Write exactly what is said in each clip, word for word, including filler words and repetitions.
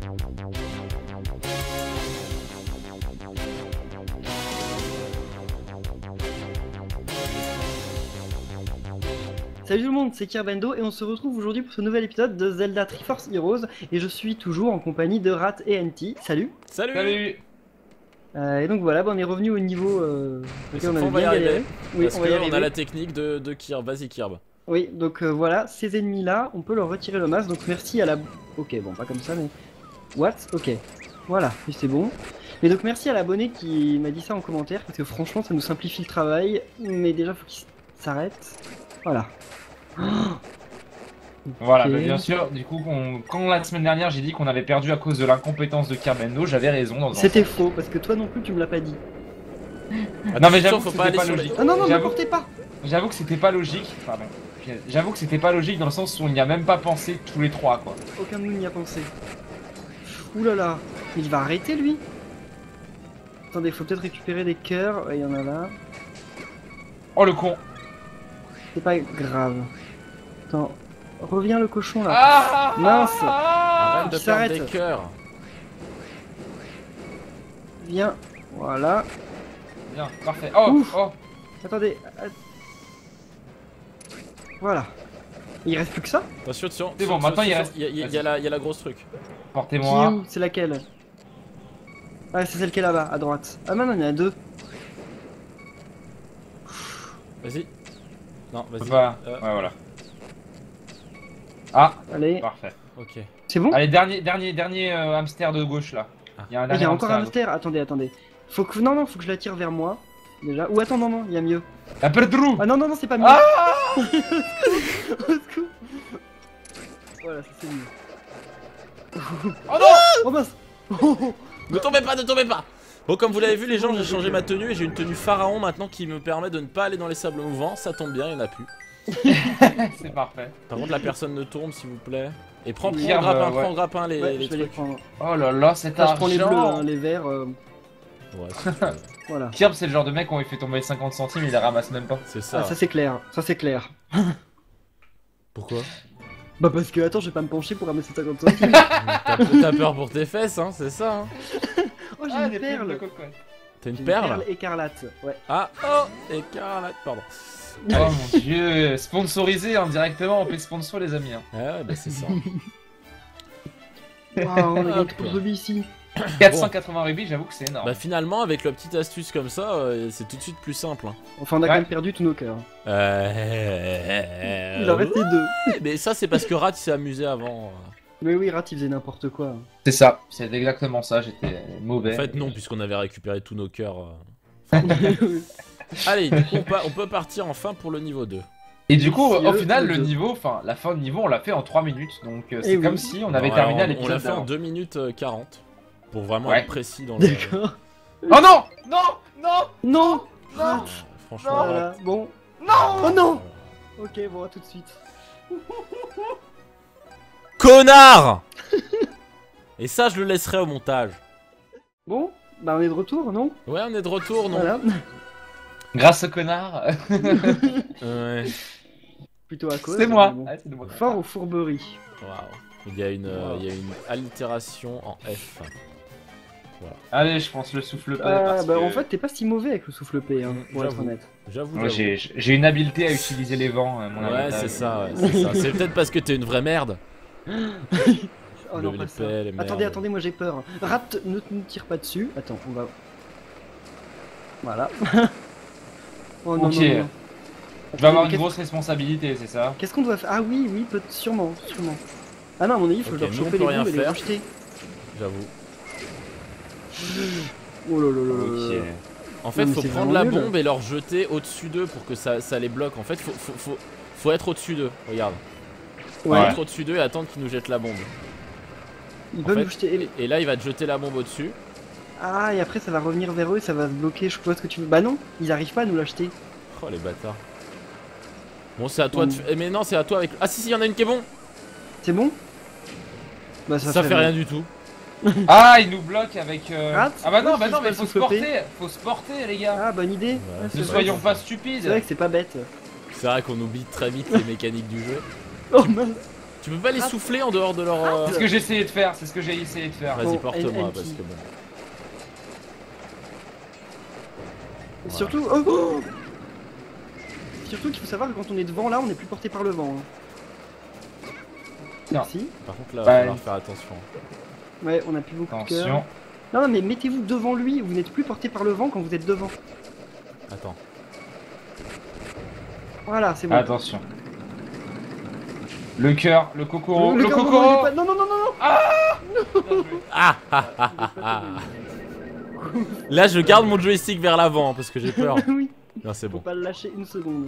Salut tout le monde, c'est Kirbendo et on se retrouve aujourd'hui pour ce nouvel épisode de Zelda Triforce Heroes et je suis toujours en compagnie de Rat et N T. Salut. Salut. Salut. euh, Et donc voilà, bah, on est revenu au niveau euh, auquel on avait bien galéré. Oui, parce on va y qu'on arriver. a la technique de, de Kirb, vas-y Kirb. Oui, donc euh, voilà, ces ennemis là, on peut leur retirer le masque, donc merci à la... Ok, bon, pas comme ça mais... What? Ok, voilà, puis c'est bon. Mais donc merci à l'abonné qui m'a dit ça en commentaire, parce que franchement ça nous simplifie le travail, mais déjà faut qu'il s'arrête. Voilà. Voilà, Ok. bah, bien sûr, du coup, on- quand la semaine dernière j'ai dit qu'on avait perdu à cause de l'incompétence de Kirbendo, j'avais raison dans un C'était sens. faux, parce que toi non plus tu me l'as pas dit. Non, mais Attention, j'avoue faut que pas c'était aller pas sur les... logique. Ah non, non, ne J'avoue- portez pas. J'avoue que c'était pas logique, pardon. J'avoue que c'était pas logique dans le sens où on n'y a même pas pensé tous les trois, quoi. Aucun de nous n'y a pensé. Ouh là là, il va arrêter lui. Attendez, faut peut-être récupérer des cœurs. Ouais, il y en a là. Oh le con. C'est pas grave. Attends, reviens le cochon là. Ah Mince. ah, Arrête de qui perdre s'arrête. des cœurs. Viens. Voilà. Bien, parfait. Oh, Ouf. oh. Attendez. att- Voilà. Il reste plus que ça? Attention, attention. C'est bon, attention, maintenant, il attention, reste- Il y, a- il y a- il y a la- il y a la grosse truc. Qui est Portez-moi. où? C'est laquelle? Ah, c'est celle qui est là-bas, à droite. Ah non, non, il y en a deux. Vas-y. Non, Je peux vas-y. pas. Euh, Ouais, voilà. Ah, Allez, parfait. ok. c'est bon? Allez, dernier, dernier, dernier euh, hamster de gauche là. Ah. Il y a un Ah, dernier il y a encore un hamster. hamster. Attendez, attendez. Faut que... Non, non, faut que je l'attire vers moi. Déjà. Ou attends, non, non, il y a mieux. La perdrou. Ah non, non, non, c'est pas mieux. Ah Au secours. Voilà, ça c'est mieux. Oh non. Oh mince. Oh, oh. Ne tombez pas, ne tombez pas. Bon, comme vous l'avez vu les gens, j'ai changé ma tenue et j'ai une tenue pharaon maintenant qui me permet de ne pas aller dans les sables mouvants. Ça tombe bien, il n'y en a plus. C'est parfait. Par contre, la personne ne tombe s'il vous plaît. Et prends, prends Hier, au grappin, euh, ouais. prends au grappin les, Ouais, les je vais les trucs. prendre. Oh là là, cet Là, je prends les bleus, argent. hein, les verts. euh, Ouais, si tu veux. Voilà. Kirb, c'est le genre de mec qu'on lui fait tomber cinquante centimes, il les ramasse même pas. C'est ça. Ah, ça c'est clair. Ça c'est clair. Pourquoi? Bah parce que attends, je vais pas me pencher pour ramasser cinquante centimes. T'as t'as peur pour tes fesses, hein, c'est ça. Hein. Oh, j'ai Ah, une des perles de perle. cocotte. T'as une J'ai perle? écarlate. Ouais. Ah, oh, écarlate, pardon. Oh mon dieu, sponsorisé indirectement, on paye sponsor les amis. Hein. Ah ouais, bah c'est ça. Waouh, on a gagné Hop. trop de rubis ici. quatre cent quatre-vingts rubis, j'avoue que c'est énorme. Bah finalement, avec la petite astuce comme ça, euh, c'est tout de suite plus simple. Hein. Enfin, on a Ouais. quand même perdu tous nos cœurs. Euh... Il en restait deux. Ouais, mais ça c'est parce que Rat il s'est amusé avant. Mais oui, Rat il faisait n'importe quoi. C'est ça, c'est exactement ça, j'étais En mauvais. fait non, puisqu'on avait récupéré tous nos cœurs. euh. Allez, du coup on, pa- on peut partir enfin pour le niveau deux. Et du coup, au Monsieur final, le deux. niveau, enfin, la fin de niveau, on l'a fait en trois minutes. Donc euh, c'est Eh oui. comme si on avait Alors, terminé à on- On l'épisode l'a fait en d'avant. deux minutes quarante. Pour vraiment Ouais. être précis dans le. D'accord. Oh non. Non. Non. Non. Non. Franchement. Non. Voilà, bon. Non. Oh non. Ok, bon, à tout de suite. Connard. Et ça je le laisserai au montage. Bon, bah on est de retour, non? Ouais, on est de retour, non? Voilà. Grâce au connard. Ouais. Plutôt à cause. C'est moi. mais bon. Ouais, c'est de moi. Fort aux fourberies. Waouh. Il y a une, euh, Wow. il y a une allitération en F. Allez, je pense le souffle pas. Ah, parce bah que- en fait, t'es pas si mauvais avec le souffle P, hein, pour être J'avoue. honnête. J'avoue. Moi, j'avoue. j'ai j'ai une habileté à utiliser les vents. euh, mon Ouais, avantage. c'est ça, ouais, c'est ça. C'est peut-être parce que t'es une vraie merde. Oh Le- non, les pas ça. pelles, les merdes. Attendez, attendez, moi j'ai peur. Rat, ne nous tire pas dessus. Attends, on va. Voilà. Oh non, Ok. non, non. Je vais avoir Mais une grosse responsabilité, c'est ça. Qu'est-ce qu'on doit faire? Ah oui, oui, peut sûrement, sûrement. Ah non, à mon avis, il faut Ok, leur nous, on choper peut les rien bombes et les faire. rejeter. J'avoue. Oh là là là là Ok. là. En fait, Non, mais faut c'est prendre vraiment la nul. bombe et leur jeter au-dessus d'eux pour que ça, ça les bloque. En fait, faut, faut, faut, faut être au-dessus d'eux. Regarde. Faut Ouais. être au-dessus d'eux et attendre qu'ils nous jettent la bombe. Ils En peuvent fait, nous jeter. Et là, il va te jeter la bombe au-dessus. Ah, et après ça va revenir vers eux et ça va se bloquer. Je vois ce que tu veux. Bah non, ils arrivent pas à nous l'acheter. Oh, les bâtards. Bon, c'est à toi de. Mm. f- eh, Mais non, c'est à toi avec. Ah, si, si, il y en a une qui est bon. C'est bon? Bah Ça, fait rien du tout. Ah, il nous bloque avec. euh, Rat, Ah bah non, pourquoi bah tu non, fais mais pas faut le se souffle P? porter, faut se porter les gars. Ah, bonne idée. Ouais, Ouais, c'est Ne c'est vrai. soyons vrai. pas C'est stupides. vrai que c'est pas bête. C'est vrai qu'on oublie très vite les mécaniques du jeu. Oh mince. Tu peux pas les Ah. souffler en dehors de leur... euh, C'est ce que j'ai essayé de faire, c'est ce que j'ai essayé de faire. Vas-y, Bon, porte-moi, N- parce NT. que bon... Et surtout, oh, oh surtout qu'il faut savoir que quand on est devant là, on est plus porté par le vent. Hein. Non. Si. Par contre là, Bah, va falloir faire attention. Ouais, on a plus beaucoup de Attention. cœur. Non, non, mais mettez-vous devant lui, vous n'êtes plus porté par le vent quand vous êtes devant. Attends. Voilà, c'est bon. Attention. Le cœur, le cocoro, le, cœur, non, non, il est cocoro. pas- non, non, non, non, non. Ah ah ah ah ah. Là, je garde mon joystick vers l'avant parce que j'ai peur. Oui, Non, c'est faut bon. pas le lâcher une seconde.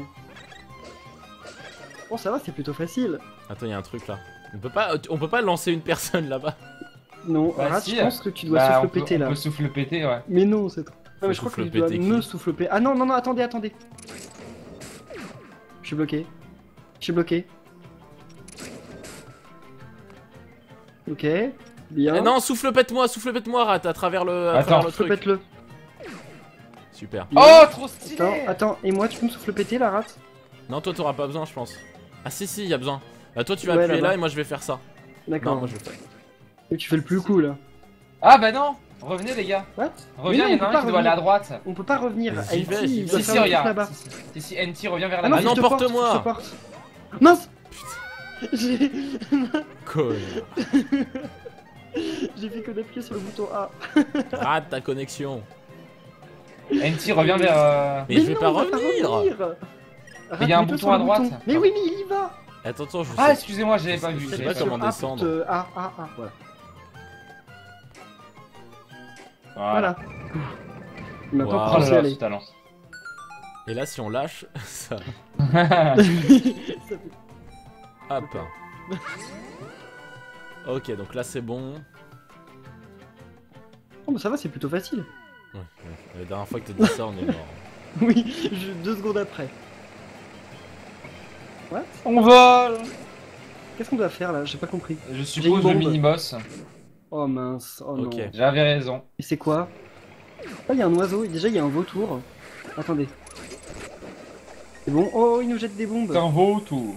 Bon, ça va, c'est plutôt facile. Attends, il y a un truc là. On peut pas, on peut pas lancer une personne là-bas. Non, Bah, Rat, si, je pense que tu dois Bah, souffle on peut, péter on là. peut souffle péter, ouais. Mais non, c'est trop. Non, mais je Faut crois que souffle tu dois péter me qui souffle péter. Ah non, non, non, attendez, attendez. Je suis bloqué. Je suis bloqué. Ok, bien. Eh non, souffle pète-moi, souffle pète-moi, Rat, à travers le, à Attends, travers le souffle truc. pète-le. Super. Bien. Oh, trop stylé. Attends, attends, et moi tu peux me souffle péter la rate? Non, toi, t'auras pas besoin, je pense. Ah si, si, il y a besoin. Bah toi, tu vas Ouais, appuyer là-bas. là et moi, je vais faire ça. Non, D'accord. moi, je vais faire. Et tu fais le plus cool. Ah bah non. Revenez les gars. What? Reviens, Mais il y non, en on a peut un pas qui doit aller à revenir. droite. On peut pas revenir. Mais j'y N T, vais, j'y il vais. doit Si, faire si, le truc regarde. là-bas. Si, si, si, si, N T revient vers Ah la non, Ah base. faut que non, je te porte, porte-moi. faut que je te porte. Mince. J'ai Connard. j'ai fait que d'appuyer sur le bouton A. Rate ta connexion. N T revient vers. euh, Mais je vais non, pas il va revenir. Rate, Il y a un mets-toi bouton sur le à droite. bouton. Mais oui, mais il y va. Attends, attends, je Ah, sais. excusez-moi, j'avais pas vu. Je sais j'avais pas pas comment vu. A pour descendre. te- A, A, A, voilà. Voilà. Voilà. Maintenant, Waouh. Oh prends là y là, aller. ce talent. Et là, si on lâche, ça. Ça fait- Hop. Ok, donc là, c'est bon. Oh, bah ça va, c'est plutôt facile. Ouais, ouais. La dernière fois que t'as dit ça, on est mort. Oui, je- deux secondes après. What? On vole. Qu'est-ce qu'on doit faire là? J'ai pas compris. Je J'ai suppose une le bombe. mini-boss. Oh mince, oh Ok. non. J'avais raison. Et c'est quoi? Ah, il y a un oiseau, et déjà il y a un vautour. Attendez. C'est bon? Oh, il nous jette des bombes. C'est un vautour.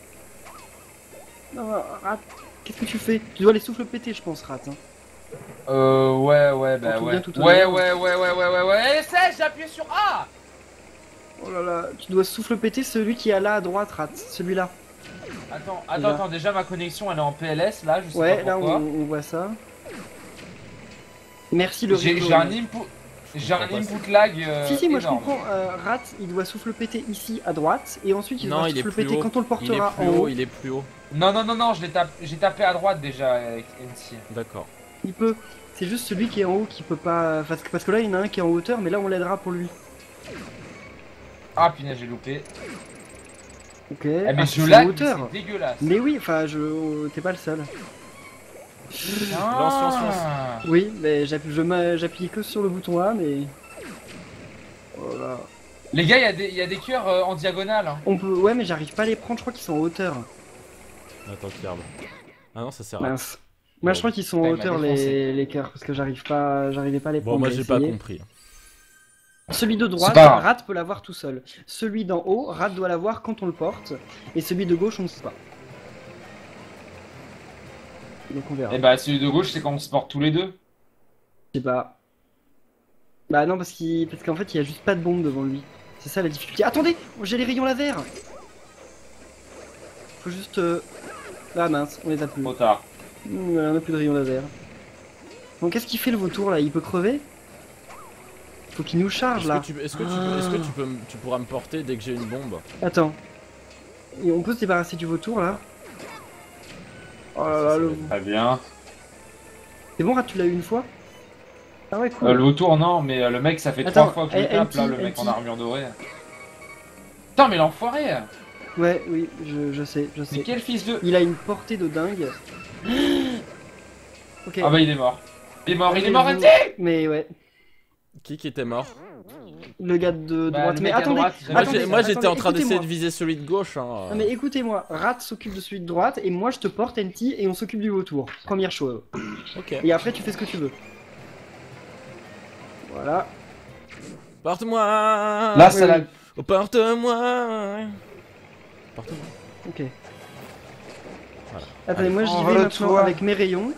Non, Rat, qu'est-ce que tu fais? Tu dois les souffles péter, je pense, Rat. Hein. Euh, ouais, ouais, bah tout ouais. bien, tout au Ouais, bien. ouais, ouais, ouais, ouais, ouais, ouais. Et c'est, j'ai appuyé sur A. Oh là là, tu dois souffle péter celui qui est là à droite, Rat. Celui-là. Attends, attends, Déjà. attends, déjà ma connexion elle est en P L S là, je sais Ouais, pas là on, pourquoi. on voit ça. Merci le J'ai replay. j'ai un input, j'ai un comprends pas input lag euh, Si, si, moi je énorme. comprends. Euh, Rat, il doit souffle péter ici à droite, et ensuite il Non, doit il est souffle plus péter haut. quand on le Il est portera plus en haut, haut. il est plus haut. Non, non, non, non, je l'ai tapé, j'ai tapé à droite déjà avec N C. D'accord. Il peut. C'est juste celui qui est en haut qui peut pas. Parce que, parce que là, il y en a un qui est en hauteur, mais là, on l'aidera pour lui. Ah punaise, j'ai loupé. Ok. Eh mais Ah, je c'est en lag, mais hauteur. c'est dégueulasse. Mais oui, enfin, je. T'es pas le seul. Ah. Lance, lance, lance. Oui, mais j'appuie je m'a- j'appuie que sur le bouton A, mais. Oh là. Les gars, il y a des, il y a des cœurs euh, en diagonale. Hein. On peut. Ouais, mais j'arrive pas à les prendre, je crois qu'ils sont en hauteur. Attends, regarde. Ah non, ça sert à. Mince. Moi, je crois qu'ils sont en Ouais, il m'a hauteur, défoncé. les, les cœurs, parce que j'arrive pas. J'arrivais pas à les Bon, prendre. moi, j'ai j'ai pas essayé. compris. Celui de droite, pas grave. Rat peut l'avoir tout seul. Celui d'en haut, Rat doit l'avoir quand on le porte. Et celui de gauche, on ne sait pas. Donc on verra. Et bah celui de gauche c'est quand on se porte tous les deux. Je sais pas. Bah non, parce qu'il parce qu'en fait, il y a juste pas de bombe devant lui. C'est ça la difficulté. Attendez, j'ai les rayons laser. Faut juste. euh, Ah mince, on les a plus. Trop tard. Mmh, on a plus de rayons laser. Donc qu'est-ce qu'il fait le vautour là? Il peut crever? Faut qu'il nous charge Est-ce là. que, tu, est-ce que, tu, peux- est-ce que tu, peux, me- tu pourras me porter dès que j'ai une bombe? Attends. Et on peut se débarrasser du vautour là? Oh là là, le... Très bien. C'est bon, Rat, tu l'as eu une fois? Ah ouais, cool. Euh, le retour non, mais euh, le mec ça fait Attends, trois fois que je le eh, tape là, N T, le mec N T. en armure dorée. Putain mais l'enfoiré. Ouais, oui, je, je sais, je Mais sais. quel fils de... Il a une portée de dingue. Ok. Ah bah il est mort. Il est mort, il est mort, Je- N T. Mais ouais, Qui qui était mort? le gars de Bah, droite. le mais mec à attendez, droite, j'avais- Moi, attendez, j'ai- moi j'étais attendez, en train d'essayer de écoutez-moi. viser celui de gauche. Hein. Non mais écoutez-moi, Rat s'occupe de celui de droite et moi je te porte N T et on s'occupe du vautour. Première chose. Ok. Et après tu fais ce que tu veux. Voilà. Porte-moi. Là oui, ça l'a... oui. Oh, porte-moi. Porte-moi. Ok. Voilà. Attendez, moi j'y vais Envole-toi. maintenant avec mes rayons.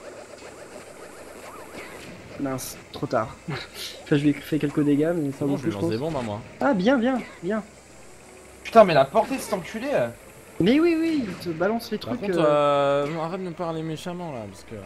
Mince, trop tard. Enfin, je lui ai fait quelques dégâts, mais ça Bon, vaut je plus, lui je lance des pense. bombes à moi. Ah, bien, bien, bien. Putain, mais la portée de cet enculé. euh. Mais oui, oui, il te balance les Par trucs. contre, euh, euh, arrête de me parler méchamment là, parce que...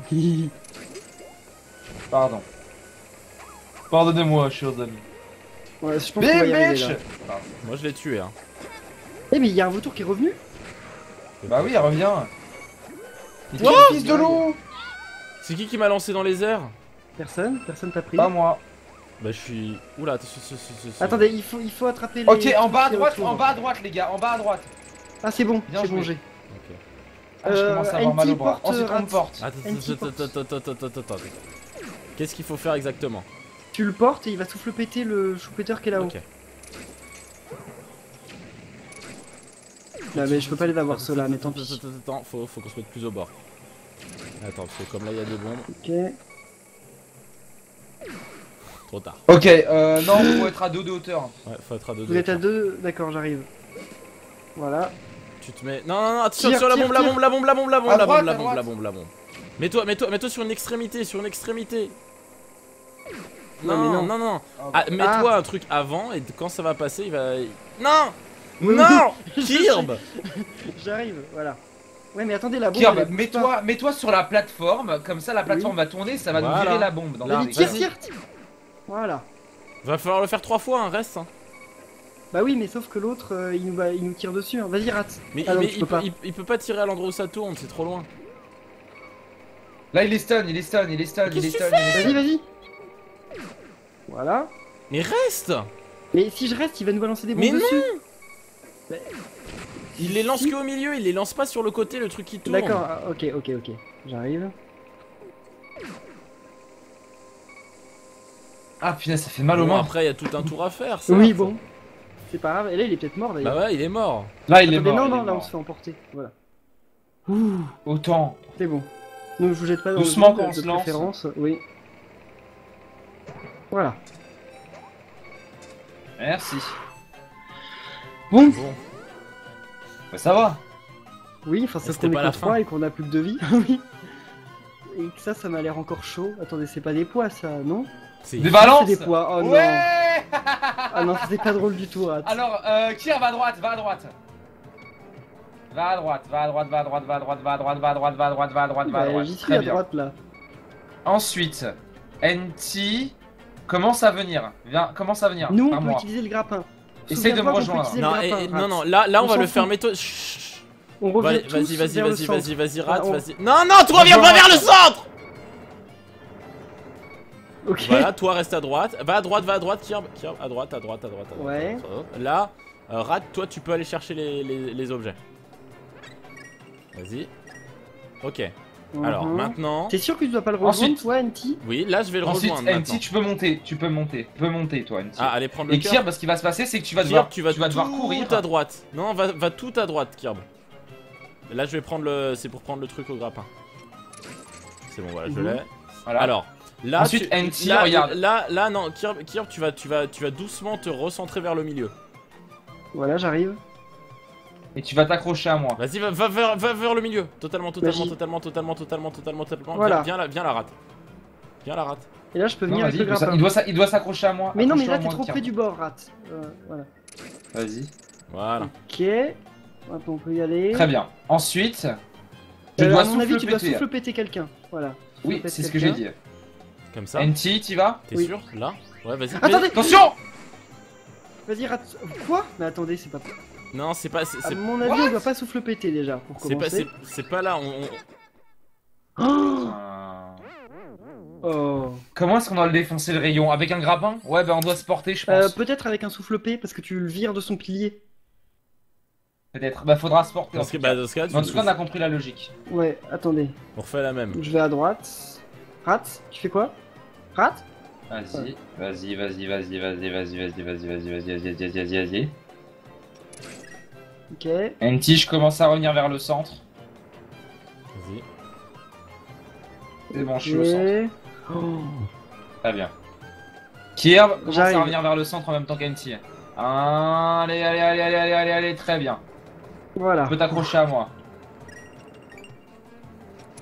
Pardon. Pardonnez-moi, chers amis. Ouais, je pense qu'on va y Bim, arriver, bitch. là. Moi je l'ai tué, hein. Eh, mais il y a un vautour qui est revenu. Bah oui, revient. Il Wow. fils de loup. C'est qui qui m'a lancé dans les airs? Personne, personne t'a pris. Pas moi. Bah je suis... Oula, attention, ce, ce, ce, ce- Attendez, il faut, il faut attraper les. Ok, en trucs bas à qui droite, autour. en bas à droite, les gars, en bas à droite. Ah, c'est bon, Bien c'est bon, joué. j'ai. Ok. Ah, je Euh, commence à avoir mal au bras. anti-porte, Ensuite, on rat. me porte. Attends, Anti attends, attends, attends, attends, attends, attends, attends. Qu'est-ce qu'il faut faire exactement? Tu le portes et il va souffle péter le choupeteur qui est là-haut. Ok. Non, mais je peux pas les avoir Attends, ceux-là, mais attends, tant pis. Attends, attends, attends, faut, faut qu'on se mette plus au bord. Attends, parce que comme là il y a des bombes, Ok. trop tard. Ok, euh, non, faut être à deux de hauteur. Ouais, faut être à deux. Vous êtes à deux, d'accord, j'arrive. Voilà. Tu te mets. Non, non, non, attention, Tire, sur la tire, bombe, la tire. bombe, la bombe, la bombe, la bombe, À la droite, bombe, la à bombe, la droite. bombe, la bombe. Mets-toi, mets-toi, mets-toi sur une extrémité, sur une extrémité. Non, Non, mais non, non. non, non. Ah, Ah, mets-toi un truc avant et quand ça va passer, il va. Non, Oui, non, oui. Kirb. J'arrive, voilà. Ouais, mais attendez, la bombe. Kirb, elle est- mets-toi mets-toi sur la plateforme, comme ça la plateforme va tourner, ça va nous Voilà. virer la bombe. Dans Là. le Vas-y, tire, Vas-y. tire, tire. Voilà. Va falloir le faire trois fois, hein, reste. Hein. Bah oui, mais sauf que l'autre, euh, il, nous va- il nous tire dessus. hein. Vas-y, rate. Mais, Ah non, mais tu il, peux peut, pas. il, il peut pas tirer à l'endroit où ça tourne, c'est trop loin. Là, il est stun, il est stun, il est stun, il est Qu'est-ce stun. que il est Vas-y, stun. vas-y. Voilà. Mais reste. Mais si je reste, il va nous balancer des bombes Mais non. dessus. Il les lance Si. que au milieu, il les lance pas sur le côté, le truc qui tourne. D'accord, ah, ok, ok, ok. J'arrive. Ah putain, ça fait mal aux Bon, mains. après, il y a tout un tour à faire. Ça, Oui, bon. C'est pas grave. Et là, il est peut-être mort d'ailleurs. Bah ouais, il est mort. Là, il est Attendez, mort. non, il est non, là, on mort. se fait emporter. Voilà. Ouh, Autant. c'est bon. Ne vous jette pas dans Doucement le vide, quand on de se lance. préférence. Oui. Voilà. Merci. Bon. Bon. Bah, ça va. Oui, enfin, Et ça c'était qu'on est pas que la trois fin. et qu'on a plus que de vie. Oui. Et que ça, ça m'a l'air encore chaud. Attendez, c'est pas des poids, ça, non? C'est Des balances. C'est des poids. Oh non. Ouais. Ah non, c'est pas drôle du tout. Rat. Alors, euh, Kir, va à droite, va à droite. Va à droite, va à droite, va à droite, va à droite, va à droite, va à droite, va à droite, va à droite, va à Bah, droite. J'y suis Très à bien. droite là. Ensuite, N T commence à venir. Viens, commence à venir. Nous, on par peut moi. utiliser le grappin. Essaye de me Souviens-toi qu'on peut rejoindre. utiliser le Non, grappin, et- Rat. non, non, là, là on, On va s'en le faire, fout. mais toi. Chut. On revient Vas-y, tous vas-y, vas-y, vers le vas-y, centre. vas-y, vas-y, rate, on- vas-y. Non, non, toi, viens pas vers le centre. Ok. Voilà, toi, reste à droite. Va à droite, va à droite, Kirb. Kirb, à droite, à droite, à droite, à droite. Ouais. à droite. Là, euh, rate, toi, tu peux aller chercher les, les, les objets. Vas-y. Ok. Alors, Mhm. maintenant. T'es sûr que tu dois pas le rejoindre, Ensuite- toi, N T? Oui, là, je vais le Ensuite, rejoindre N maintenant. T, tu peux monter, tu peux monter, tu peux monter, toi, N T. Ah, allez prendre le Et cœur. Kir, bah, ce qui va se passer, c'est que tu vas Kirb, devoir, tu vas, tu vas devoir tout courir. à droite. Non, va, va tout à droite, Kirb. Là, je vais prendre le. C'est pour prendre le truc au grappin. C'est bon, voilà, je Mhm. l'ai. Voilà. Alors, là, Ensuite, tu, N T, là, regarde. Là, là, non, Kirb, Kirb, tu vas, tu vas, tu vas doucement te recentrer vers le milieu. Voilà, j'arrive. Et tu vas t'accrocher à moi. Vas-y, va, va, vers, va vers le milieu. Totalement, totalement, Vas-y. totalement, totalement, totalement, totalement, totalement. Voilà. Viens, viens là, viens la rate. Viens la rate. Et là, je peux Non, venir avec vas-y, le il doit s'a- grappin. il doit s'a- il doit s'accrocher à moi. Mais non, mais Accroche-toi là, à t'es moi, trop Kir. près du bord, Rat. Euh, voilà. Vas-y. Voilà. Ok. Maintenant, on peut y aller. Très bien. Ensuite, tu Euh, dois à mon avis, souffle tu dois péter. souffle péter quelqu'un. Voilà. Oui, Souffle c'est ce péter que j'ai quelqu'un. dit. Comme ça. N T, t'y vas? T'es Oui. sûr? Là? Ouais, vas-y. Attendez. Mais- Attention! Vas-y, Rat. Quoi? Mais attendez, c'est pas. Non, c'est pas. C'est À c'est- mon avis, on doit pas souffle péter déjà pour c'est pas, commencer. c'est- c'est pas là. On, on- Oh, Euh, oh. Comment est-ce qu'on doit le défoncer le rayon? Avec un grappin? Ouais, bah on doit se porter, je Euh, pense. Peut-être avec un souffle P parce que tu le vires de son pilier. Peut-être. Bah faudra se porter. en Dans ce tout cas, cas. bah, dans ce cas, tu- En tout cas, on a compris la logique. Ouais, attendez. on refait la même. Je vais à droite. Rat, tu fais quoi? Rat? Vas-y, vas-y, vas-y, vas-y, vas-y, vas-y, vas-y, vas-y, vas-y, vas-y, vas-y, vas-y, vas-y, vas-y. Ok. N T, je commence à revenir vers le centre. Vas-y. C'est bon, je suis au centre. Ok. Oh. Très bien. Kirb, commence J'arrive. à revenir vers le centre en même temps qu'N T. Allez, allez, allez, allez, allez, allez, allez, très bien. Voilà. Tu peux t'accrocher à moi.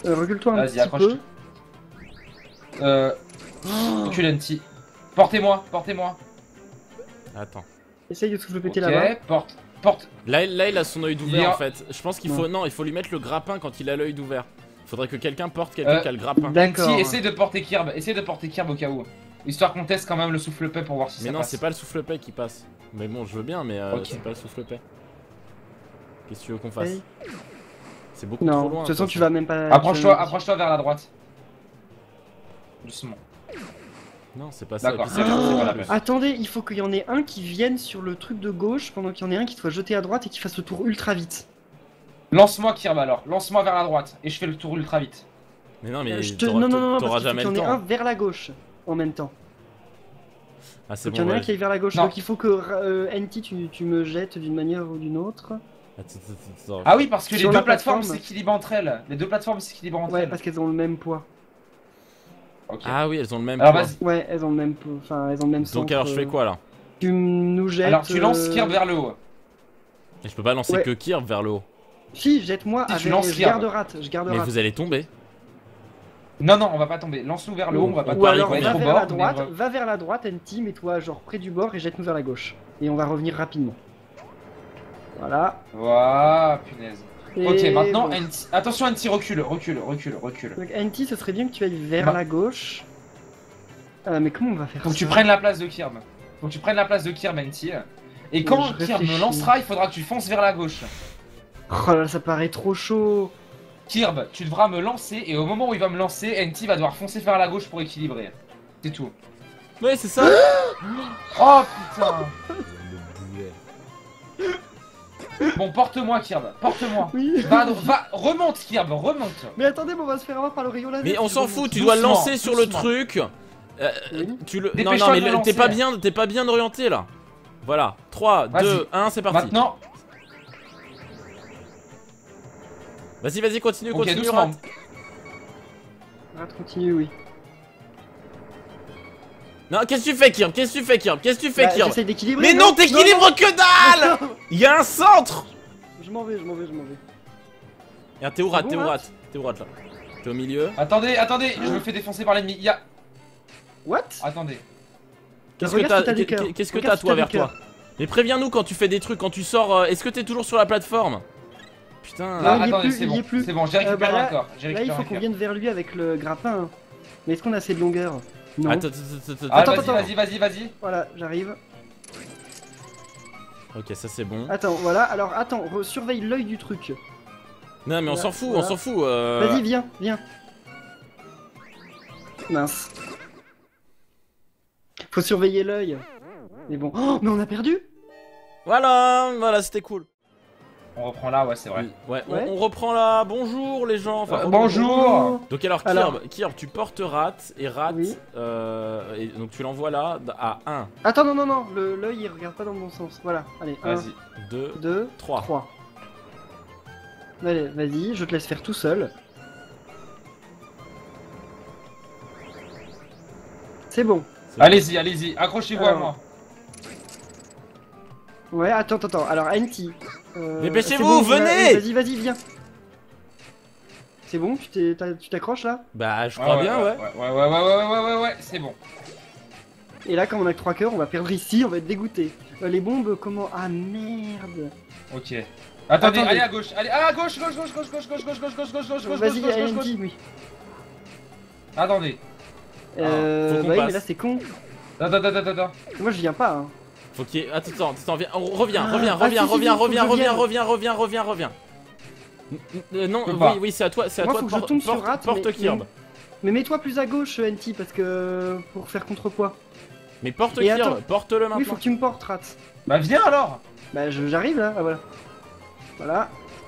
Euh, recule-toi un Vas-y, petit accroche. peu. Euh. Oh. Recule N T. Portez-moi, portez-moi. Attends. Essaye de souffle Ok, péter là-bas. porte. Porte. Là, là, il a son œil d'ouvert Il y a- en fait. Je pense qu'il faut. Non, il faut lui mettre le grappin quand il a l'œil d'ouvert. Faudrait que quelqu'un porte quelqu'un Euh, qui a le grappin. D'accord. N T, essaye de porter Kirb. Essaye de porter Kirb au cas où. Histoire qu'on teste quand même le souffle paix pour voir si Mais ça non, passe. c'est pas le souffle-paix qui passe. Mais bon, je veux bien, mais euh, Ok. c'est pas le souffle-paix. Qu'est-ce que tu veux qu'on fasse? Hey. C'est beaucoup Non, trop loin. de toute façon, ça, tu ça. vas même pas. Approche-toi, approche-toi vers la droite. Doucement. Non, c'est pas ça. D'accord. Et puis c'est Oh, trop, c'est pas en la plus. peine. Attendez, il faut qu'il y en ait un qui vienne sur le truc de gauche pendant qu'il y en ait un qui soit jeté à droite et qui fasse le tour ultra vite. Lance-moi Kirb alors. Lance-moi vers la droite. Et je fais le tour ultra vite. Mais non, mais Euh, je te... t'auras Non, non, non, t'auras parce qu'il faut jamais qu'il y le en ait un temps. vers la gauche en même temps. Ah, c'est Donc il y bon. en a un ouais. qui aille vers la gauche. Non. Donc il faut que euh, N T, tu, tu me jettes d'une manière ou d'une autre. Attends, attends, attends. Ah oui, parce que Sur les la deux plateformes plateforme. s'équilibrent entre elles. Les deux plateformes s'équilibrent entre Ouais, elles. parce qu'elles ont le même poids. Ok. Ah oui, elles ont le même Alors poids. vas-y. Ouais, elles ont le même poids. Enfin, elles ont le même centre. Donc alors je fais euh, quoi là? Tu nous jettes. Alors tu lances euh, Kirb vers le haut. Et je peux pas lancer Ouais. que Kirb vers le haut. Si, jette-moi. Si, tu avec- lances je Kirb. garde rate. Je garde Mais rate. vous allez tomber. Non, non, on va pas tomber. Lance-nous vers le haut, on va pas Ou Ou tomber. alors on va combien va être au vers la bord, mais droite, on va- va vers la droite, N T, mets-toi genre près du bord et jette-nous vers la gauche. Et on va revenir rapidement. Voilà. Ouah, punaise. Et Ok, maintenant, bon. N T. Attention, N T, recule, recule, recule, recule. Donc N T, ce serait bien que tu ailles vers Bah. la gauche. Euh, mais comment on va faire Faut que ça tu prennes la place de Kirb. Faut que tu prennes la place de Kirb, N T. Et Donc, quand je Kirb me réfléchis. lancera, il faudra que tu fonces vers la gauche. Oh là là, ça paraît trop chaud. Kirb, tu devras me lancer, et au moment où il va me lancer, N T va devoir foncer vers la gauche pour équilibrer. C'est tout. Ouais, c'est ça. Oh putain. Bon, porte-moi, Kirb, porte-moi. Oui. Va, va, remonte, Kirb, remonte. Mais attendez, mais on va se faire avoir par le rayon laser. Mais on si s'en je fout, remonte. tu dois le Doucement, lancer sur le doucement. truc. Euh, Oui. tu le... Non, Dépêche-toi non, mais de le le- t'es lancer. pas bien, t'es pas bien orienté là. Voilà, trois, Vas-y. deux, un, c'est parti. Maintenant, Vas-y, vas-y, continue, ok, continue. doucement. rate. Rate continue, oui. Non, qu'est-ce que tu fais, Kirb? Qu'est-ce que tu fais, Kirb? Qu'est-ce que tu fais, Bah, Kirb? j'essaie d'équilibrer. Mais non, t'équilibres que dalle. non. Il y a un centre. Je m'en vais, je m'en vais, je m'en vais. Regarde, t'es où, rate? bon, T'es où, rate rate? T'es où, rate là? T'es au milieu. Attendez, attendez, je me fais défoncer par l'ennemi. Il y a. What Attendez. Qu'est-ce que Regarde t'as si t'as des qu'est- cœurs. Qu'est-ce que Regarde t'as si toi t'as vers des toi? Mais préviens-nous quand tu fais des trucs, quand tu sors. euh, Est-ce que t'es toujours sur la plateforme? Putain. Non, Ah, il y est attendez, plus, c'est il y est bon. plus. C'est bon, j'ai récupéré Euh, bah là- un corps. J'ai Là, il récupéré faut un qu'on corps. vienne vers lui avec le grappin. hein. Mais est-ce qu'on a assez de longueur? Non. Attends, attends, attends, attends, Ah, Attends, vas-y, attends. vas-y, vas-y, vas-y. Voilà, j'arrive. Ok, ça c'est bon. Attends, voilà. Alors, attends, re- surveille l'œil du truc. Non, mais on Voilà, s'en fout, on voilà. s'en fout. euh. Vas-y, viens, viens. Mince. Faut surveiller l'œil. Mais bon. Oh, mais on a perdu. Voilà, voilà, c'était cool. On reprend là, ouais, c'est vrai. Ouais, on- Ouais. On, reprend là. Bonjour les gens. Enfin, Euh, oh, bonjour. Donc alors, Kirb, Alors- Kirb, tu portes rate et rate. Oui. euh, et donc tu l'envoies là à un, Attends, non, non, non. le- L'œil, il regarde pas dans le bon sens. Voilà. Allez, un, Vas-y. deux, deux, trois. trois. Allez, vas-y, je te laisse faire tout seul. C'est bon. C'est bon. Allez-y, allez-y, accrochez-vous à Alors. moi. Ouais, attends, attends, attends. Alors, Anti. euh, Dépêchez-vous, c'est bon, venez. va- Vas-y, vas-y, viens. C'est bon, tu t'es- t'as- tu t'accroches là? Bah, je Ouais, crois bien, ouais. Ouais, ouais, ouais, ouais, ouais, ouais, ouais, ouais, c'est bon. Et là, comme on a que trois cœurs, on va perdre ici, on va être dégoûté. Euh, les bombes, comment? Ah merde. Ok. Attendez, Attendez. allez à gauche, allez à gauche, gauche, gauche, gauche, gauche, gauche, gauche, gauche, gauche, gauche, gauche, gauche, Vas-y, gauche, gauche, gauche. Anti, oui. Attendez. Euh, faut qu'on bah oui, passe. mais là c'est con. Attends, attends, attends, attends. Moi je viens pas. Hein. Faut qu'il y ait. Attends, attends, attends, viens. On- Reviens, Ah, reviens, ah, reviens, si, si, reviens, si, faut reviens, que je reviens, vienne. reviens, reviens, reviens, reviens. N- n- Non, Je peux oui, pas. oui, c'est à toi, c'est à Moi, toi faut de que je por- tombe sur porte, Rat, porte mais- Kirb. Mais mets-toi plus à gauche, Anti, parce que. Pour faire contrepoids. Mais porte Et Kirb, attends. porte-le Oui, faut maintenant. que tu me portes, Rat. Bah viens alors. Bah je- j'arrive là, ah, voilà. Voilà.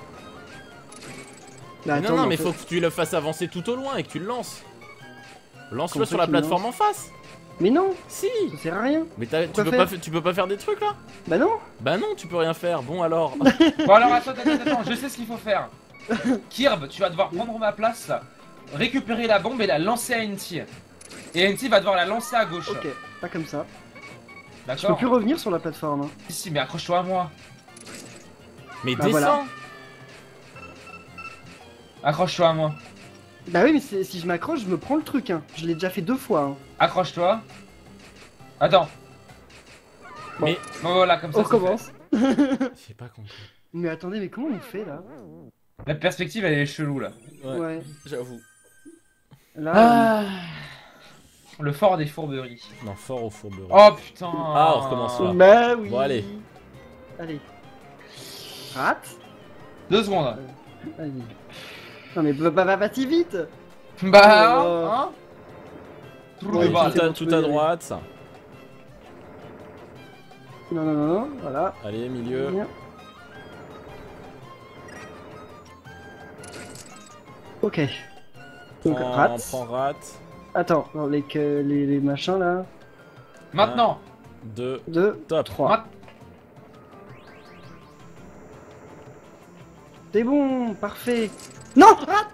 Bah, Mais attends, non, non, mais mais en faut que tu le fasses avancer tout au loin et que tu le lances. Lance-le Comment sur ça la tu le plateforme en face. fait- Mais non, Si. ça sert à rien. Mais t'as- tu Quoi peux faire pas, fa- tu peux pas faire des trucs là? Bah non. Bah non, tu peux rien faire. Bon alors. Bon alors attends, attends, attends, attends, je sais ce qu'il faut faire. Kirb, tu vas devoir prendre ma place, récupérer la bombe et la lancer à N T. Et N T va devoir la lancer à gauche. Ok, pas comme ça. Je peux D'accord. plus revenir sur la plateforme. Hein. Si, si, mais accroche-toi à moi. Mais Bah, descends. voilà. Accroche-toi à moi. Bah oui, mais c'est- si je m'accroche, je me prends le truc. Hein. Je l'ai déjà fait deux fois. Hein. Accroche-toi. Attends. Mais Bon, voilà, comme ça. On c'est recommence. j'ai pas compris. Mais attendez, mais comment on fait là? fait. La perspective, elle est chelou là. Ouais, Ouais. j'avoue. Là. Ah. Le fort des fourberies. Non, fort au fourberie. Oh putain. Ah, on recommence là. Bah oui. Bon, allez. Allez. Rate. Deux secondes. Allez. Non mais bah, bah, bah, bah, si vite. Bah, Oh. hein Trou Ouais, de balle. Tout à, bon, tout tu peux à y aller. droite, ça. Non non non non. Voilà. Allez, milieu. Bien. Ok. Donc Prends, rate. prends rate. Attends, non, les, que- les, les machins là. Maintenant. Deux. Deux, Top. trois. Mat- C'est bon, parfait. Non, rate.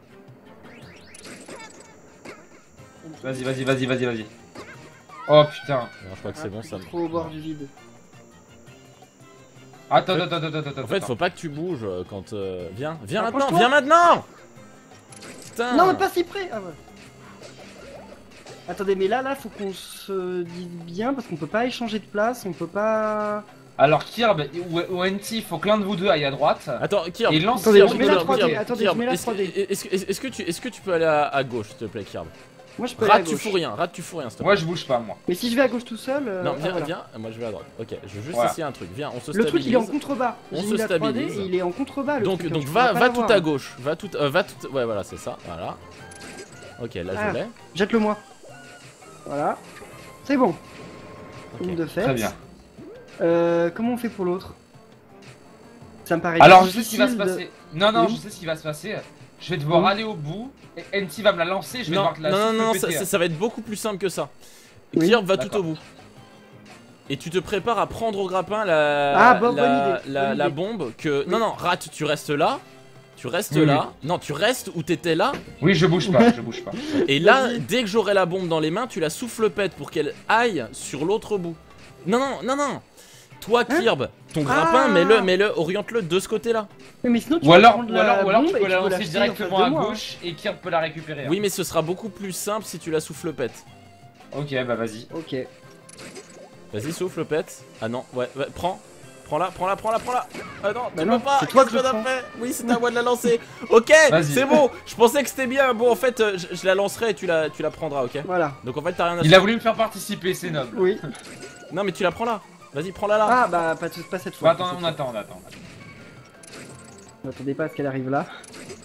Vas-y, vas-y, vas-y, vas-y, vas-y. Oh putain. Non, je crois que c'est bon, ça. Trop au bord du vide. Attends, attends, attends, attends, attends. En fait, faut pas que tu bouges euh, quand. euh, Viens, viens maintenant, Approche-toi. viens maintenant. Putain. Non, mais pas si près. Ah ouais. Attendez, mais là, là, faut qu'on se dise bien parce qu'on peut pas échanger de place, on peut pas. Alors Kirb ou, ou N T, faut que l'un de vous deux aille à droite. Attends, Kirb. Et lance Attendez, Kirb, je mets la Kirb, trois D, Kirb. attendez, Kirb, je mets la est-ce- trois D. Est-ce est-ce- est-ce que tu est-ce que tu peux aller à, à gauche, s'il te plaît, Kirb? Moi, je peux aller à Rate, tu gauche. fous rien, rate, tu fous rien, s'il te plaît. Moi je bouge pas moi. Mais si je vais à gauche tout seul. euh, Non, ah, viens, voilà. viens, moi je vais à droite. Ok, je veux juste Voilà. essayer un truc. Viens, on se Le truc, stabilise. il est en contrebas. On J'ai se mis la trois D stabilise. et il est en contrebas. Le Donc, truc, donc tu va, pourras pas va tout l'avoir, à hein. gauche. Va tout, euh, va tout. Ouais, voilà, c'est ça. Voilà. Ok, là Ah. je l'ai. Jette-le moi. Voilà. C'est bon. Ok. Une de fait. Très bien. Euh, comment on fait pour l'autre? Ça me paraît Alors je sais ce qui va se difficile de- passer. Non, non, Oui. je sais ce qui va se passer. Je vais devoir Oui. aller au bout. Et N T va me la lancer. Je vais Non, devoir te la non, non, non, souffler ça, péter. ça- ça va être beaucoup plus simple que ça. Oui. Kirb va tout D'accord. au bout. Et tu te prépares à prendre au grappin la, Ah, bon, la, bonne idée, la, bonne la idée. bombe que... Oui. Non, non, rate, tu restes là. Tu restes Oui, là. Non, tu restes où t'étais là. Oui, je bouge pas, je bouge pas. Et là, Vas-y. dès que j'aurai la bombe dans les mains, tu la souffles pète pour qu'elle aille sur l'autre bout. Non, non, non, non. Toi, Hein Kirb, ton grappin, Ah. mets-le, mets-le, oriente-le de ce côté-là. Oui, mais sinon, tu Ou peux alors, prendre ou alors, ou alors bombe tu et peux la lancer l'acheter en directement face à de moi, hein. gauche et Kirb peut la récupérer. Oui, mais ce sera beaucoup plus simple si tu la souffles pète. Ok, bah vas-y. Ok. Vas-y, souffle pète. Ah non, ouais, ouais, prends. Prends-la, prends-la, prends-la, prends-la. Ah non, Bah tu non, peux pas. c'est toi Qu'est-ce que je qu'on a prends. fait? Oui, c'est à moi de la lancer. Ok, Vas-y. c'est bon. Je pensais que c'était bien. Bon, en fait, euh, je, je la lancerai et tu la, tu la prendras, ok? Voilà. Donc en fait, t'as rien à Il faire. a voulu me faire participer, c'est noble. Oui. Non, mais tu la prends là. Vas-y, prends-la là. Ah bah pas, pas cette Bon, fois. attends, pas cette on fois. attend, on attend. N'attendez pas à ce qu'elle arrive là.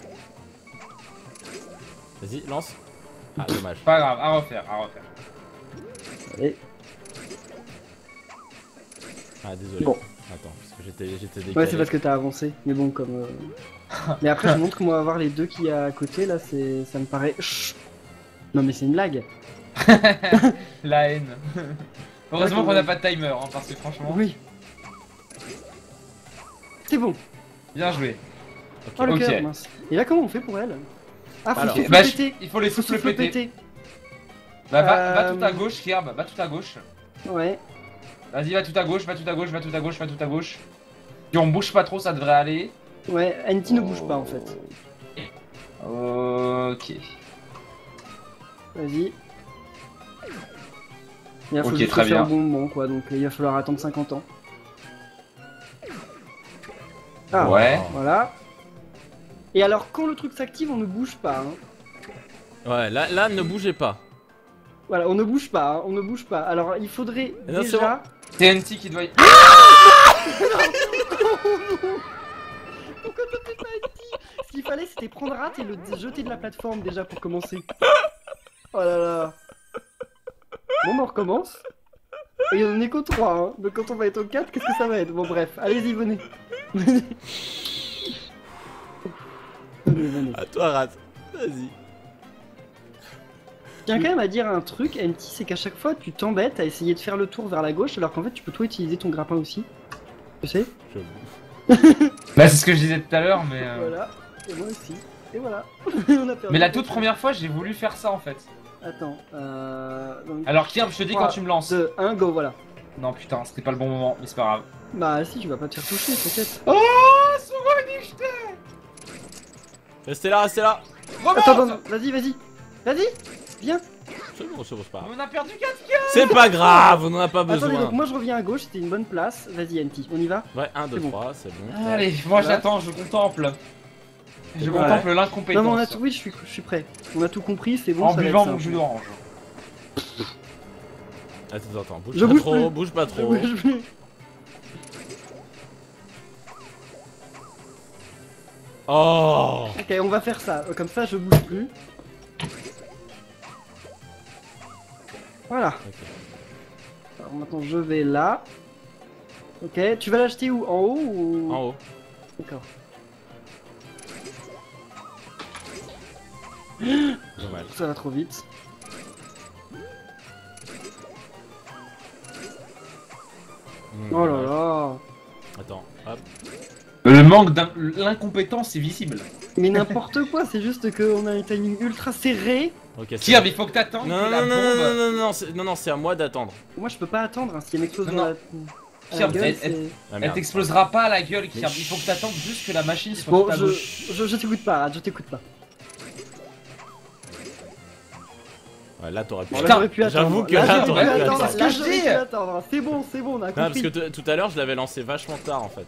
Vas-y, lance. Ah, dommage. Pas grave, à refaire, à refaire. Allez. Ah, désolé. Bon. Attends, parce que j'étais j'étais décalé. Ouais, c'est parce que t'as avancé. Mais bon, comme. euh, mais après, je montre qu'on va avoir les deux qui y a à côté là. C'est, ça me paraît. Chut. Non mais c'est une blague. La haine. Heureusement Ouais, qu'on n'a oui. pas de timer, hein, parce que franchement, Oui. C'est bon. bien joué. Oh le Ok. cœur, mince. Et là, comment on fait pour elle? Ah, faut Alors. souffle Bah, je- péter. il faut les Faut souffler souffle péter. péter. Bah, va, va Euh, tout à gauche, Kirb, va tout à gauche. Ouais. Vas-y, va tout à gauche, va tout à gauche, va tout à gauche, va tout à gauche. Si on bouge pas trop, ça devrait aller. Ouais. Anti ne bouge pas en fait. Ok. Vas-y. Il va Ok, falloir juste très le faire bien. au bon moment quoi, donc euh, il va falloir attendre cinquante ans. Ah, Ouais. voilà. Et alors quand le truc s'active, on ne bouge pas. Hein. Ouais, là, là, ne bougez pas. Voilà, on ne bouge pas, hein, on ne bouge pas. Alors il faudrait Non, c'est déjà... C'est N T qui doit y... Pourquoi t'as fait pas Anti? Ce qu'il fallait c'était prendre Rat et le jeter de la plateforme déjà pour commencer. Oh là là. Bon, bah, on recommence. Et il en est qu'au trois, hein. Donc quand on va être au quatre, qu'est-ce que ça va être? Bon bref, allez-y, venez. Venez. Venez, venez. À toi, rate. Vas-y. Je tiens quand même à dire un truc, N T, c'est qu'à chaque fois tu t'embêtes à essayer de faire le tour vers la gauche alors qu'en fait tu peux toi utiliser ton grappin aussi. Tu sais? J'avoue. Bah, c'est ce que je disais tout à l'heure, mais... euh, Voilà, et moi aussi. Et voilà. On a perdu. Mais la toute première fois, j'ai voulu faire ça, en fait. Attends, euh... donc, Alors, Kirb, je te dis quand tu me lances. deux, un, go, voilà. Non, putain, c'était pas le bon moment, mais c'est pas grave. Bah si, tu vas pas te faire toucher, t'inquiète. Oh, Souronichte. Restez là, restez là. Remonte. Attends, attends, vas-y, vas-y. Vas-y, viens. C'est bon, c'est bon, c'est pas grave. On a perdu quatre kills. C'est pas grave, on en a pas Attendez, besoin. donc moi je reviens à gauche, c'était une bonne place. Vas-y, Anti, on y va. Ouais, un, deux, C'est bon. trois, c'est bon. Allez, moi Voilà. j'attends, je contemple. Je Ouais. contemple Non, l'incompétence. mais on a tout, oui, je suis, je suis prêt. On a tout compris, c'est bon. En ça va être buvant simple. mon jus d'orange. Attends, attends, bouge Je pas bouge trop, plus. bouge pas Je trop. bouge plus. Oh. Ok, on va faire ça. Comme ça, je bouge plus. Voilà. Ok. Alors maintenant, je vais là. Ok, tu vas l'acheter où? En haut ou... En haut. D'accord. Dommage. Ça va trop vite. Hmm, Oh là dommage. là. Attends, hop. Le manque d'un. L'incompétence est visible. Mais n'importe quoi, c'est juste qu'on a un timing ultra serré. Ok, c'est Kirby, bon. il faut que t'attendes Non, que non, la non, non, non, bombe. non, non, c'est- non, non, c'est à moi d'attendre. Moi, je peux pas attendre, hein. Si elle m'explose Non, dans non. la... à la Kirby, gueule, elle- c'est... elle- Ah, Elle merde. t'explosera pas à la gueule, Kirby. Mais Il faut que t'attendes juste que la machine soit Bon, tout à je, gauche. je, je t'écoute pas, Rad, je t'écoute pas. Ouais, là, t'aurais pu. Bon, là, Putain, j'aurais pu attendre. j'avoue que là, là, j'aurais t'aurais pu pu attendre. attendre. C'est ce Là, que je j'aurais dis. pu attendre. C'est bon, c'est bon, on a Non, parce compris. que t- tout à l'heure, je l'avais lancé vachement tard en fait.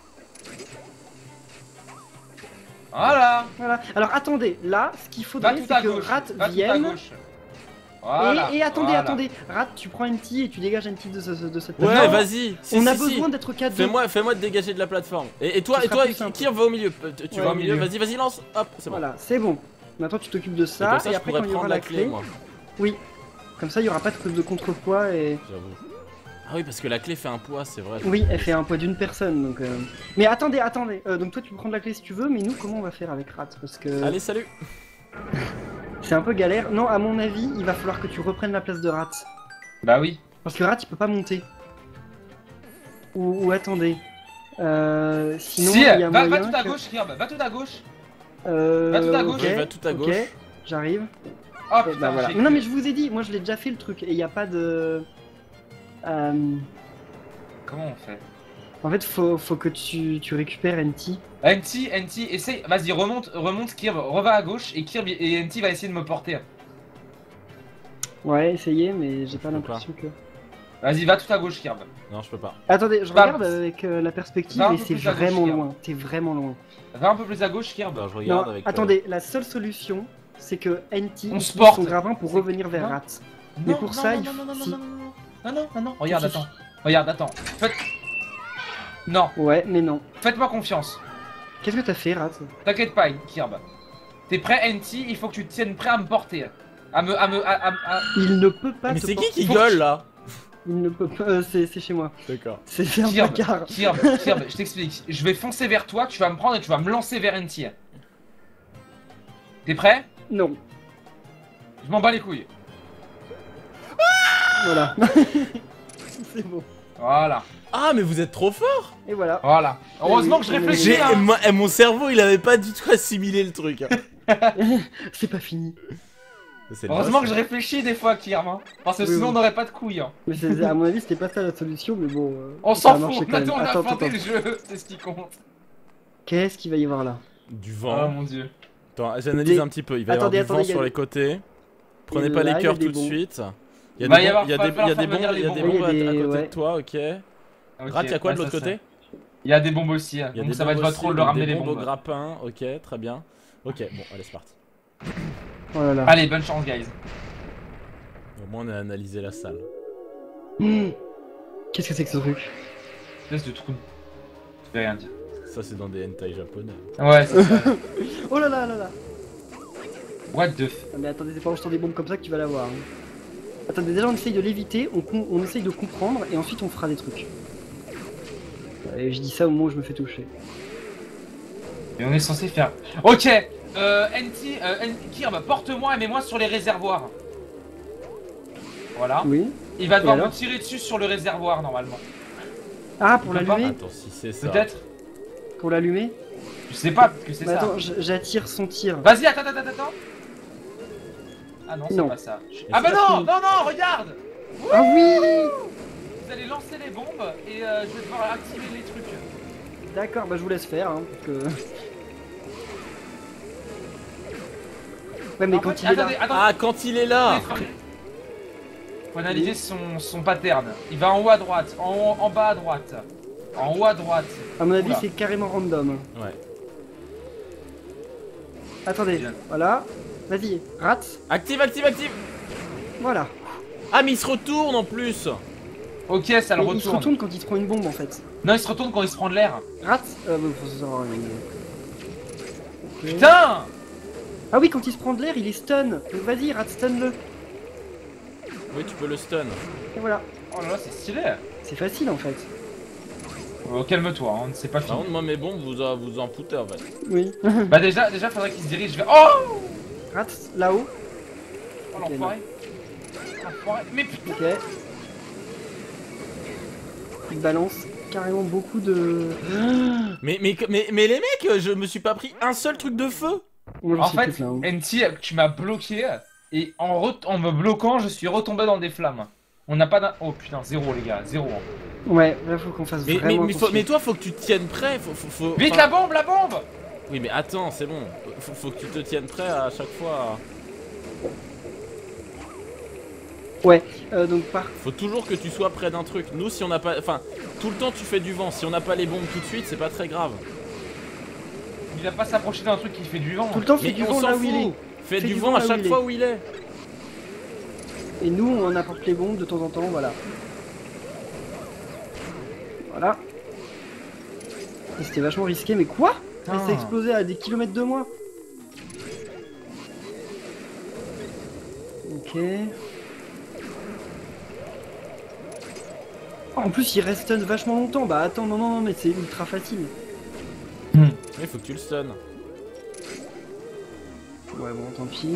Voilà. Voilà. Alors attendez, là, ce qu'il Va faudrait, tout c'est à que gauche. Rat Va tout à vienne. gauche. Voilà. Et, et attendez, voilà. attendez, Rat, tu prends une petite et tu dégages une petite de, ce, de cette Ouais, plateforme. vas-y. Si, On a si, si. besoin d'être quatre. Fais-moi, fais-moi te dégager de la plateforme. Et, et toi, Ce et sera toi, plus simple. Kir va au milieu. Euh, Tu Ouais, vas au au milieu. milieu. Vas-y, vas-y, lance. Hop, c'est bon. Voilà, c'est bon. Maintenant, tu t'occupes de Et ça, comme ça, et je après, pourrais quand il y aura prendre la la clé, clé, moi. oui. Comme ça, il y aura pas de, de contrepoids et. J'avoue. Ah oui, parce que la clé fait un poids, c'est vrai. Oui, elle fait un poids d'une personne, donc. euh, Mais attendez, attendez. euh, donc toi, tu peux prendre la clé si tu veux, mais nous, comment on va faire avec Rat? Parce que Allez, salut. c'est un peu galère. Non, à mon avis, il va falloir que tu reprennes la place de Rat. Bah oui. Parce que Rat il peut pas monter. Ou, ou attendez. Euh, sinon, Si, il y a va, va moyen tout à que- gauche, Kirby. Va tout à gauche. Euh, Va tout à gauche. ok, Oui, va tout à ok, gauche. J'arrive. Oh Eh putain, bah, voilà. j'ai Non cru. mais je vous ai dit, moi je l'ai déjà fait le truc et il n'y a pas de. Euh, Comment on fait? En fait, faut, faut que tu, tu récupères N T. N T, N T, essaye. Vas-y, remonte, remonte, Kirby. Reva à gauche et Kirby et N T va essayer de me porter. Ouais, essayez, mais j'ai pas peux l'impression que. Vas-y, va tout à gauche, Kirby. Non, je peux pas. Attendez, je Bah, regarde avec euh, la perspective va un et peu c'est plus à gauche, vraiment Kirby. loin. T'es vraiment loin. Va un peu plus à gauche, Kirby. Bah, je regarde Non, avec. euh, attendez, la seule solution, c'est que N T On utilise se porte. son grappin pour C'est- revenir vers non. Rat. Mais Non, pour non, ça, non, il non, faut- non, non, si. non, non, non, non, non, non, non, regarde, Si, si. attends. Regarde, attends. Faites... Non, Ouais, mais non. faites-moi confiance. Qu'est-ce que t'as fait, Rat? T'inquiète pas, Kirby. T'es prêt, N T? Il faut que tu te tiennes prêt à me porter. À me. À me. À, à- à- Il ne peut pas Mais te c'est qui porter. qui Faut que gueule tu- là? Il ne peut pas. euh, c'est c'est chez moi. D'accord. C'est c'est un Kirby, placard. Kirby, Kirby, je t'explique. Je vais foncer vers toi, tu vas me prendre et tu vas me lancer vers N T. T'es prêt? Non. Je m'en bats les couilles. Voilà. C'est bon. Voilà, Ah, mais vous êtes trop fort! Et voilà. voilà. Heureusement que je oui, réfléchis. J'ai, hein. moi, eh, mon cerveau, il avait pas du tout assimilé le truc. hein. C'est pas fini. C'est le Heureusement boss. que je réfléchis des fois, Kirby. Hein. Parce que Oui, sinon oui. on n'aurait pas de couilles. Hein. Mais c'est- à mon avis, c'était pas ça la solution, mais bon. euh, On ça a s'en marché fout. quand même. Maintenant on a Attends, inventé attends. le jeu. C'est ce qui compte. Qu'est-ce qu'il va y avoir là? Du Oh vent. mon dieu. Attends, j'analyse Des- un petit peu. Il va y Attendez, avoir du attendez, vent il y a sur des- les côtés. Prenez Et pas là, les il y a cœurs des tout de bombes. suite. Il y a Va des y bombes, avoir- il y a va des, il y a falloir des faire bombes, venir il y a les des bombes. bombes à, Oui, il y a à des- côté ouais. de toi, ok. Ok, Rat, il y a quoi de bah, l'autre ça, côté? ça. Il y a des bombes aussi. Il y a Donc des ça va être bombes votre aussi, rôle de donc ramener des les bombes au bombes. grappin, ok, très bien. Ok, bon, allez, c'est parti. Oh là là. Allez, bonne chance, guys. Au moins, on a analysé la salle. Mmh. Qu'est-ce que c'est que ce truc? Laisse de trou. Je vais rien dire. Ça, c'est dans des hentai japonais. Ouais, c'est ça. Oh là là là là. What the f. Ah, mais attendez, c'est pas en jetant des bombes comme ça que tu vas l'avoir. Hein. Attendez, déjà on essaye de l'éviter, on, com- on essaye de comprendre et ensuite on fera des trucs. Et je dis ça au moment où je me fais toucher. Et on est censé faire. Ok, euh, N T, euh, N- Kirby, porte-moi et mets-moi sur les réservoirs. Voilà. Oui. Il va devoir alors me tirer dessus sur le réservoir normalement. Ah, pour On peut pas l'allumer? Attends, si c'est ça. Peut-être. Pour l'allumer? Je sais pas, parce que c'est Mais ça. attends, j- j'attire son tir. Vas-y, attends, attends, attends, attends. Ah non, c'est Non. pas ça. Je- Mais Ah bah c'est non, pas non, non, regarde. Ah oui! Vous allez lancer les bombes et euh, je vais devoir activer les trucs. D'accord, bah je vous laisse faire, hein, parce que... Ouais, mais En quand fait, il est là. attendez, attendez. Ah, quand il est là. Faut analyser son, son pattern. Il va en haut à droite, en, haut, en bas à droite, en haut à droite. À mon avis, Oula. c'est carrément random. Ouais. Attendez, Bien. voilà. Vas-y, rate. Active, active, active. Voilà. Ah, mais il se retourne en plus. Ok, ça le Mais il se retourne. retourne quand il se prend une bombe en fait. Non, il se retourne quand il se prend de l'air. Rate. Euh, bah, faut se savoir, mais- Ok. Putain. Ah oui, quand il se prend de l'air, il est stun. Donc vas-y, rate, stun-le. Oui, tu peux le stun. Et voilà. Oh là là, c'est stylé. C'est facile en fait. Oh, calme-toi, hein, c'est pas Par fini. contre, moi, mes bombes, vous en- vous en foutez en fait. Oui. Bah déjà, déjà, faudrait qu'il se dirige vers... Oh. Rate, là-haut. Oh l'enfoiré. L'enfoiré. Mais putain. Ok. Il balance carrément beaucoup de... Mais, mais, mais, mais les mecs, je me suis pas pris un seul truc de feu. Moi, j'en En sais fait, plus, là, hein. N T, tu m'as bloqué et en, re- en me bloquant, je suis retombé dans des flammes. On n'a pas d'un... Oh putain, zéro les gars, zéro. hein. Ouais, là faut qu'on fasse Mais, mais, vraiment mais, faut- attention. mais toi, faut que tu te tiennes prêt. Faut, faut, faut- Vite enfin- la bombe, la bombe. Oui, mais attends, c'est bon. Faut, faut que tu te tiennes prêt à chaque fois. Ouais, euh, donc par... Faut toujours que tu sois près d'un truc. Nous, si on n'a pas. Enfin, tout le temps, tu fais du vent. Si on n'a pas les bombes tout de suite, c'est pas très grave. Il va pas s'approcher d'un truc qui fait du vent. Tout le temps, Mais fait du on vent s'en là où il est. fout. Fais Fais du du vent vent à là où chaque il fois est. où il est. Et nous, on apporte les bombes de temps en temps, voilà. Voilà. Et C'était vachement risqué, mais quoi? Putain. Il s'est explosé à des kilomètres de moi. Ok. Oh, en plus, il reste stun vachement longtemps. Bah attends, non, non, non, mais c'est ultra facile. Mais faut que tu le stun. Ouais, bon, tant pis.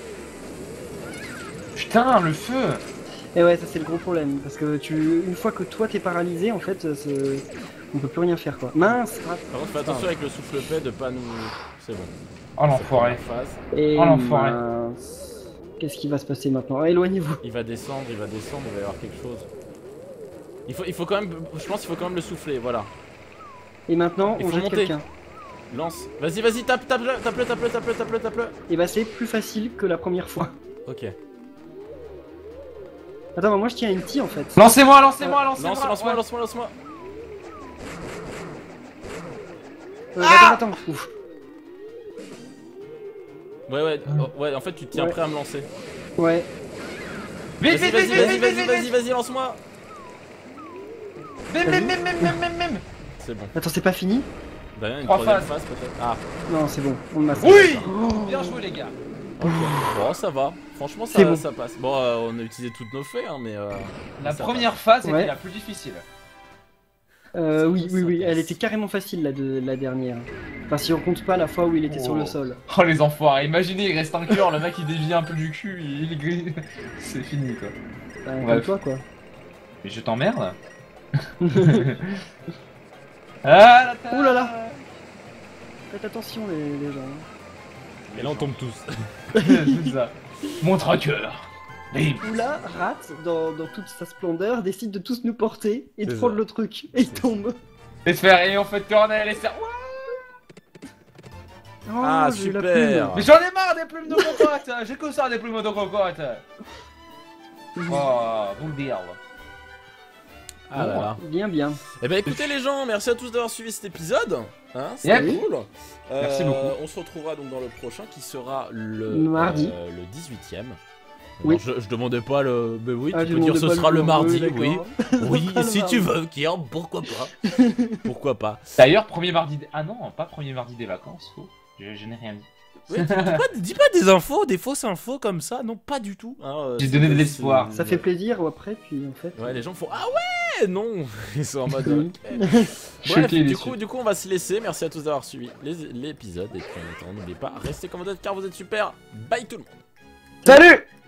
Putain, le feu. Et ouais, ça c'est le gros problème. Parce que tu, une fois que toi t'es paralysé, en fait, c'est- on peut plus rien faire quoi. Mince, rate. Par contre, fais attention avec le souffle paix de pas nous. C'est bon. Oh l'enfoiré. C'est la phase. Et Oh, l'enfoiré. mince. Qu'est-ce qui va se passer maintenant? Éloignez-vous. Il va descendre, il va descendre, il va y avoir quelque chose. Il faut, il faut quand même. Je pense qu'il faut quand même le souffler, voilà. Et maintenant, Il on faut jette monter. quelqu'un. Lance. Vas-y, vas-y, tape, tape-le, tape-le, tape-le, tape-le, tape-le, tape-le. Et bah c'est plus facile que la première fois. Ok. Attends, bah, moi je tiens une T en fait. Lancez-moi, lancez-moi, lancez-moi. Lance, lance-moi, Ouais. lance-moi, lance-moi. Euh, attends, attends. Ouf. Ouais, ouais, oh, ouais, en fait, tu te tiens Ouais. prêt à me lancer. Ouais. Vite, Vas-y, vite, vas-y, vite, vas-y, vite, vas-y, vite, vas-y, vite. vas-y, lance-moi. Même, même, même, même, même, même, même. C'est bon. Attends, c'est pas fini? D'ailleurs, une Trois troisième phases. phase peut-être. Ah, Non, c'est bon, on le masse. Oui. Oh. Bien joué les gars. ok. Bon, ça va. Franchement, ça, C'est bon. ça passe. Bon, euh, on a utilisé toutes nos fées, hein, mais. Euh, La ça première phase était Ouais. la plus difficile. Euh, oui, oui, oui, Ça elle passe. était carrément facile la, de, la dernière. Enfin, si on compte pas la fois où il était sur le Oh. sol. Oh les enfoirés, imaginez, il reste un cœur, le mec il dévie un peu du cul, il grille. C'est fini quoi. Bah, comme Bref. toi quoi. Mais je t'emmerde. Ah la ta- Ouh là là. Faites attention les, les gens. Et là, on tombe tous. C'est ça. Montre un cœur. Libre. Oula, rate, dans, dans toute sa splendeur, décide de tous nous porter et de C'est prendre ça. le truc. Et il tombe. Et se faire et on fait cornel et faire. Oh, Ah, j'ai eu la super. plume. Mais j'en ai marre des plumes de cocotte. J'ai que ça des plumes de cocotte. Oh, vous le dire. Ah là là. Bien, bien. Eh ben écoutez les gens, merci à tous d'avoir suivi cet épisode. Hein, c'était Yep. cool. Euh, Merci beaucoup. On se retrouvera donc dans le prochain qui sera le Mardi. euh, le dix-huitième. Oui. Non, je, je demandais pas le. Mais oui, Ah, tu je peux dire demandais ce pas sera le jour. mardi, Oui, oui. d'accord. Oui, sera le si tu mardi. veux, Kian, pourquoi pas. Pourquoi pas. D'ailleurs, premier mardi. Des... Ah non, pas premier mardi des vacances, faux. Je, je n'ai rien dit. Oui, dis, dis pas, dis pas des infos, des fausses infos comme ça, non, pas du tout. hein, euh, J'ai c'est- donné de c'est- l'espoir. Ça fait plaisir ou après, puis en fait. Ouais, les gens font ah ouais, non, ils sont en mode. Oui. ok. Bref, Choqué, du déçu. coup, du coup, on va se laisser. Merci à tous d'avoir suivi les- l'épisode et puis en attendant, n'oubliez pas, restez comme vous êtes car vous êtes super. Bye tout le monde. Salut.